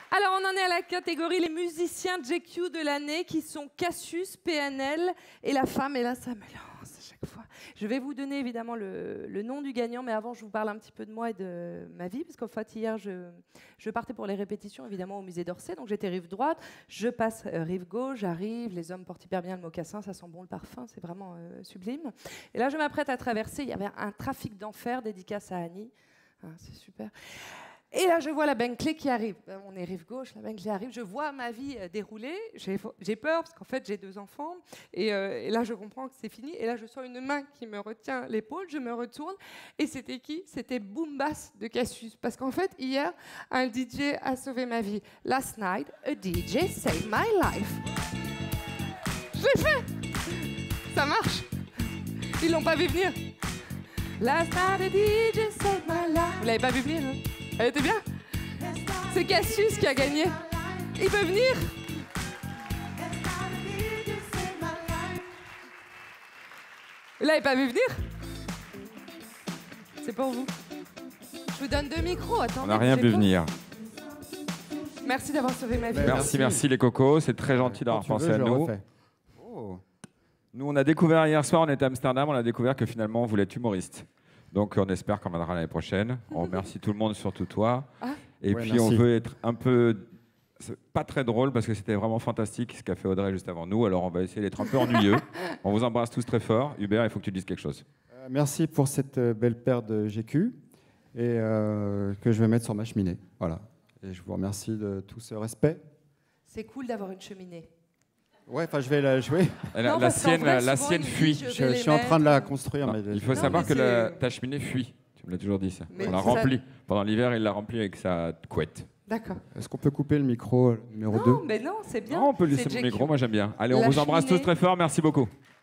Alors, on en est à la catégorie les musiciens JQ de l'année qui sont Cassius, PNL et la femme. Et là, ça me lance à chaque fois. Je vais vous donner évidemment le nom du gagnant, mais avant, je vous parle un petit peu de moi et de ma vie, parce qu'en fait, hier, je partais pour les répétitions, évidemment, au musée d'Orsay. Donc, j'étais rive droite, je passe rive gauche, j'arrive, les hommes portent hyper bien le mocassin, ça sent bon le parfum, c'est vraiment sublime. Et là, je m'apprête à traverser, il y avait un trafic d'enfer, dédicace à Annie. Ah, c'est super. Et là, je vois la Bentley qui arrive. On est rive gauche, la Bentley arrive. Je vois ma vie dérouler. J'ai peur parce qu'en fait, j'ai 2 enfants. Et là, je comprends que c'est fini. Et là, je sens une main qui me retient l'épaule. Je me retourne. Et c'était qui? C'était Boom Bass de Cassius. Parce qu'en fait, hier, un DJ a sauvé ma vie. Last night, a DJ saved my life. Je l'ai fait. Ça marche. Ils l'ont pas vu venir. Last night, a DJ saved my life. Vous l'avez pas vu venir, hein? Elle était bien? C'est Cassius qui a gagné. Il peut venir? Vous l'avez pas vu venir? C'est pour vous. Je vous donne 2 micros. Attendez, on n'a rien vu venir. Merci d'avoir sauvé ma vie. Merci les cocos. C'est très gentil d'avoir pensé à nous. Oh. Nous, on a découvert hier soir, on était à Amsterdam, on a découvert que finalement, on voulait être humoriste. Donc, on espère qu'on viendra l'année prochaine. On remercie tout le monde, surtout toi. Ah. Et ouais, puis, merci. on veut être un peu... pas très drôle, parce que c'était vraiment fantastique ce qu'a fait Audrey juste avant nous. Alors, on va essayer d'être un peu ennuyeux. On vous embrasse tous très fort. Hubert, il faut que tu dises quelque chose. Merci pour cette belle paire de GQ et que je vais mettre sur ma cheminée. Voilà. Et je vous remercie de tout ce respect. C'est cool d'avoir une cheminée. Ouais, enfin, je vais la jouer. Non, parce qu'en vrai, La souvent, sienne il me fuit. dit, Je suis en train de la construire. Non, Mais il faut Non, savoir mais que c'est- ta cheminée fuit. Tu me l'as toujours dit, ça. Mais On l'a ça- remplie. Pendant l'hiver, il l'a remplie avec sa couette. D'accord. Est-ce qu'on peut couper le micro numéro 2? Non, mais non, c'est bien. Non, on peut C'est laisser mon JQ. micro, moi j'aime bien. Allez, on La vous embrasse tous cheminée. très fort. Merci beaucoup.